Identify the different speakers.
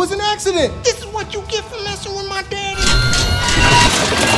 Speaker 1: was an accident.
Speaker 2: This is what you get for messing with my daddy.